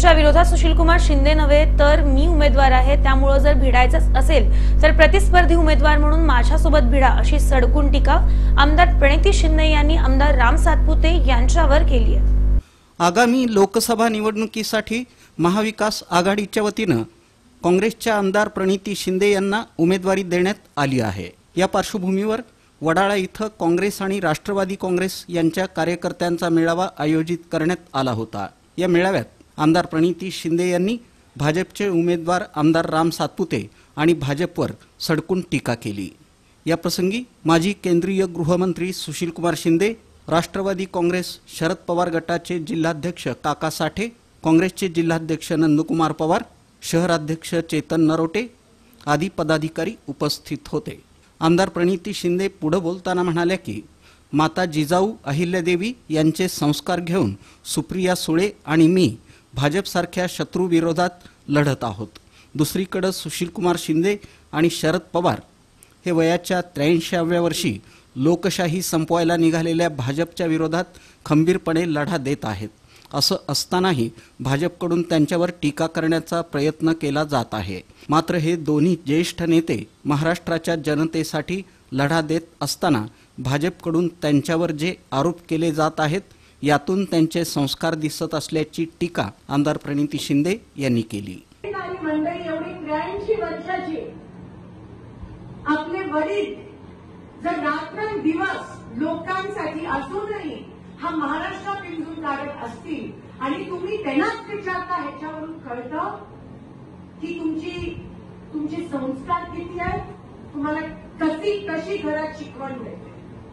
तुमच्या विरोधात सुशीलकुमार शिंदे नव्हे तर मी उमेदवार आहे, त्यामुळे जर भिडायचंच असेल तर प्रतिस्पर्धी उमेदवार म्हणून माझ्यासोबत भिडा, अशी सडकून टीका आमदार प्रणिती शिंदे यांनी आमदार राम सातपुते यांच्यावर केली आहे। आगामी लोकसभा निवडणुकीसाठी महाविकास आघाडीच्या वतीने काँग्रेसच्या आमदार प्रणिती शिंदे यांना उमेदवारी देण्यात आली आहे। या पार्श्वभूमीवर वडाळा इथं काँग्रेस आणि राष्ट्रवादी काँग्रेस यांच्या कार्यकर्त्यांचा मेळावा आयोजित करण्यात आला होता। या मेळाव्यात आमदार प्रणिती शिंदे यांनी भाजपचे उमेदवार आमदार राम सातपुते आणि भाजपवर सडकून टीका केली। या प्रसंगी माजी केंद्रीय गृहमंत्री सुशीलकुमार शिंदे, राष्ट्रवादी काँग्रेस शरद पवार गटाचे जिल्हाध्यक्ष काका साठे, काँग्रेसचे जिल्हाध्यक्ष नंदकुमार पवार, शहराध्यक्ष चेतन नरोटे आदी पदाधिकारी उपस्थित होते। आमदार प्रणिती शिंदे पुढे बोलताना म्हणाल्या की माता जिजाऊ अहिल्यादेवी यांचे संस्कार घेऊन सुप्रिया सुळे आणि मी भाजपसारख्या शत्रू विरोधात लढत आहोत। दुसरीकडे सुशीलकुमार शिंदे आणि शरद पवार हे वयाच्या 83व्या वर्षी लोकशाही संपवायला निघालेल्या भाजपच्या विरोधात खंबीरपणे लढा देत आहेत। असं असतानाही भाजपकडून त्यांच्यावर टीका करण्याचा प्रयत्न केला जात आहे। मात्र हे दोन्ही ज्येष्ठ नेते महाराष्ट्राच्या जनतेसाठी लढा देत असताना भाजपकडून त्यांच्यावर जे आरोप केले जात आहेत यातून त्यांचे संस्कार दिसत असल्याची टीका आमदार प्रणिती शिंदे यांनी केली। आपले वडील जर रात्रंदिवस लोकांसाठी असूनही हा महाराष्ट्र पिंजून काढत असतील आणि तुम्ही त्यांनाच विचारता, ह्याच्यावरून कळतं की तुमचे संस्कार किती आहेत, तुम्हाला कशी घरात शिकवण मिळते।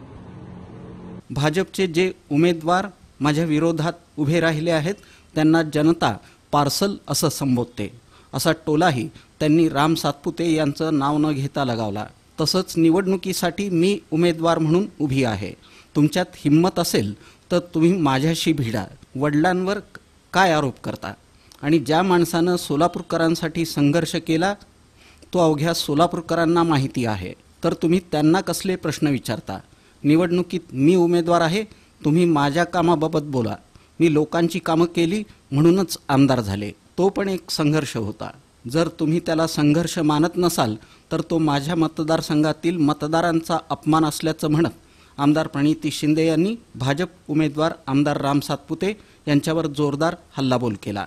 भाजपचे जे उमेदवार माझ्या विरोधात उभे राहिले आहेत त्यांना जनता पार्सल असं संबोधते, असा टोलाही त्यांनी राम सातपुते यांचं नाव न घेता लगावला। तसंच निवडणुकीसाठी मी उमेदवार म्हणून उभी आहे, तुमच्यात हिम्मत असेल तर तुम्ही माझ्याशी भिडा। वडिलांवर काय आरोप करता? आणि ज्या माणसानं सोलापूरकरांसाठी संघर्ष केला तो अवघ्या सोलापूरकरांना माहिती आहे, तर तुम्ही त्यांना कसले प्रश्न विचारता? निवडणुकीत मी उमेदवार आहे, तुम्ही माझ्या कामाबाबत बोला। मी लोकांची कामं केली म्हणूनच आमदार झाले, तो पण एक संघर्ष होता। जर तुम्ही त्याला संघर्ष मानत नसाल तर तो माझ्या मतदारसंघातील मतदारांचा अपमान असल्याचं म्हणत आमदार प्रणिती शिंदे यांनी भाजप उमेदवार आमदार राम सातपुते यांच्यावर जोरदार हल्लाबोल केला।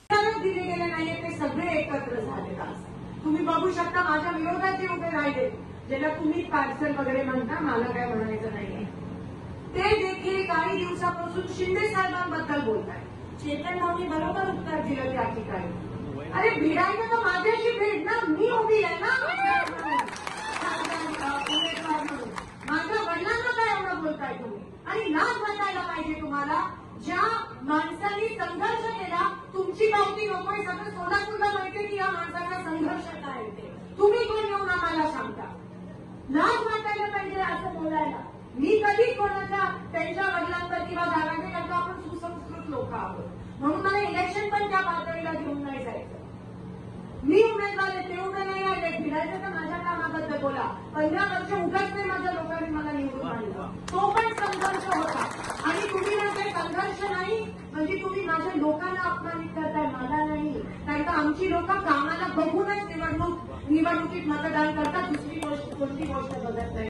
सगळे एकत्र झाले, तुम्ही बघू शकता माझ्या विरोधात जे उभे राहिले, ज्याला तुम्ही पार्सल वगैरे म्हणता, मला काय म्हणायचं नाहीये, ते देखील काही दिवसापासून शिंदे साहेबांबद्दल बोलताय। चेतन भाऊनी बरोबर उत्तर दिलं त्या ठिकाणी, अरे भिडायचं तर माझ्याशी भेट ना, मी उभी आहे ना माझ्या वडिलांना काय एवढं बोलताय तुम्ही? आणि लाज वाटायला पाहिजे तुम्हाला, ज्या माणसांनी संघर्ष केला, तुमची पावती नकोय, सगळं सोलापूरला माहिती की या माणसाचा संघर्ष काय ते, तुम्ही कोण येऊन आम्हाला सांगता? लाज वाटायला पाहिजे असं बोलायला। मी कधी कोणाच्या त्यांच्या वडिलांचा किंवा दादांचा, कारण आपण सुसंस्कृत लोक आहोत, म्हणून मला इलेक्शन पण त्या पातळीला घेऊन नाही जायचं। मी उमेदवार आहे, ते उभे नाही राहिले, भिडायचं तर माझ्या कामाबद्दल बोला। 15 वर्ष उगाच नाही माझ्या लोकांनी मला निवडून आणलं, तो पण संघर्ष होता। आणि तुम्ही म्हणजे संघर्ष नाही म्हणजे तुम्ही माझ्या लोकांना अपमानित करताय, मला नाही, कारण का आमची लोक कामाला बघूनच निवडणुकीत मतदान करतात, दुसरी गोष्ट बघत नाही।